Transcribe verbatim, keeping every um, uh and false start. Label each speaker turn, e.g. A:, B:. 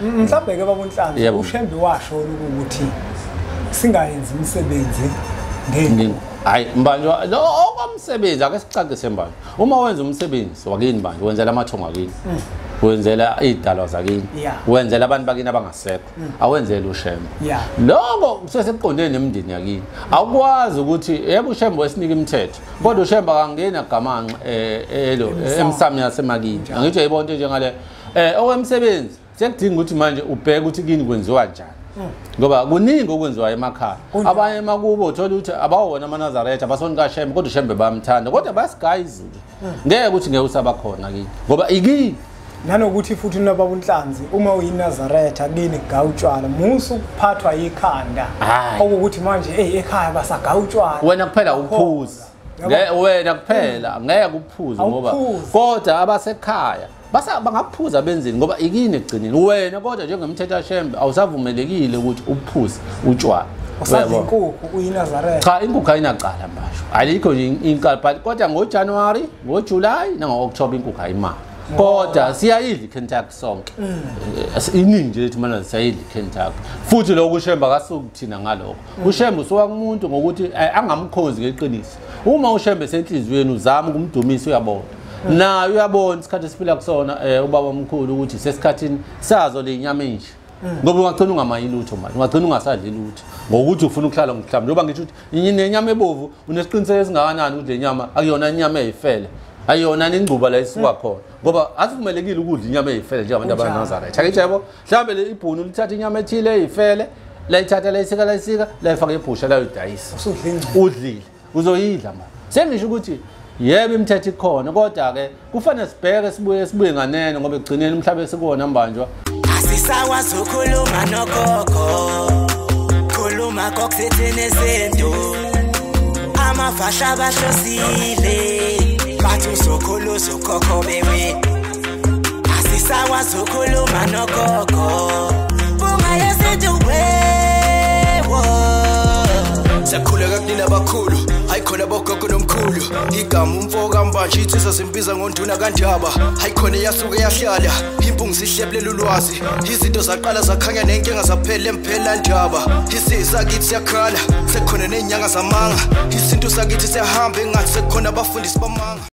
A: mhlawumbe ke babonhlanzi uShembe washo ukuthi singayenzi umsebenzi ngeNkukhu.
B: Hayi mbanjwa lo okwamsebenzi ake sicacise mbanjwa. Uma wenza umsebenzi wakini manje wenzela amathongo akini. Wenzela idalwa zakini. Wenzela abantu bakini abangasekho. Awenzele uShembe. Lokho kusesekuqondene nemindeni yakini. Awukwazi ukuthi yebo uShembe wesinike imithetho. Kodwa uShembe akangena gamanxe elo emsamo yasemakini. Angithi yayibona into njengale eh okwemsebenzi sekudinga ukuthi manje ubheke ukuthi kini kwenziwa njani. Ngoba kuningi okwenziwa emakhaya. Abanye emakubo uthola ukuthi abawona amaNazaretha basoni kaShembe kodwa uShembe bayamthanda kodwa bayasigaya izulu. Ngeke ukuthi ngeke usabakhona kini. Ngoba ikini
A: nanokuthi futhi nababunhlanzi uma uyinazaretha kini gawutshwala musu kuphathwa ikhanda okuthi manje hey ekhaya basagawutshwala
B: wena kuphela uphuza wena kuphela ngeke kuphuza ngoba kodwa abasekhaya basa bangaphuza benzini ngoba ikini egcineni wena kodwa njengemthetho kaShembe awusavumelekile ukuthi uphuze utshwala
A: usazi inkukhu uyinazaretha
B: cha inkukhu ayinaqala mbasho alikho nje inkukhu kodwa ngoJanuary ngoJuly nangoOctober inkukhu ayimali kodwa siyayidla iKentucky sonke iningi nje lethu mana siyayidla iKentucky futhi lokho uShembe akasuki thina ngalokho uShembe usuka kumuntu ngokuthi angamkhonzi ngeqiniso uma uShembe senhlizweni uzama ukumdumisa uyabona na uyabona isikhathi esiphila kusona ubaba omkhulu ukuthi sesikhathini sazo le nyama enje ngoba ungagcina ungamayilutho manje ungagcina ungasadli lutho ngokuthi ufuna ukuhlala ngomhlamba njengoba ngisho ukuthi inyama ebovu unesiqiniseko esingakanani ukuthi le nyama akuyona inyama eyifele ayona ingcuba la isuka khona ngoba asivumelekile ukudla inyama eyifele njengabantu abaneNazaretha akithi yabo mhlambe le ibhunu lithatha inyama ethile eyifele la ithatha la isika la isika la ifaka ebhusha la udayisa udlile uzoyidla manje sengisho ukuthi yebo imithetho ikhona kodwa ke kufanele sibheke sibuye sibuye nganene ngoba egcineni umhlaba esikuwona mbanjwa
C: asisakwazi ukukhuluma nogogo khuluma kokuthethene nezinto amafasha abahlosile bathi usokhuluza ukhokho bewe asisakwazi ukukhuluma nogogo bungayezithi wewo
D: sakhuleka kunina abakhulu hayikhona bogogo nomkhulu igama umfoka mbanje ithi sasimbiza ngonduna kanjaba hayikhona yasuke yahlala impungu sihlebelela ulwazi izinto zaqala zakhanya nenkinga zaphela emphela njaba isisa kithi siyakhala sekukhona nenyanga zamanga isinto sakithi siyahamba engathi sekukhona abafundisi bamanga.